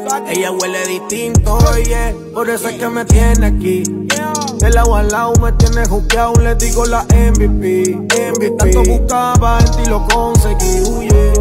Ella huele distinto, oye, por eso es que me tiene aquí. De lado a lado me tiene jukeado, le digo la MVP. Tanto buscaba en ti lo conseguí,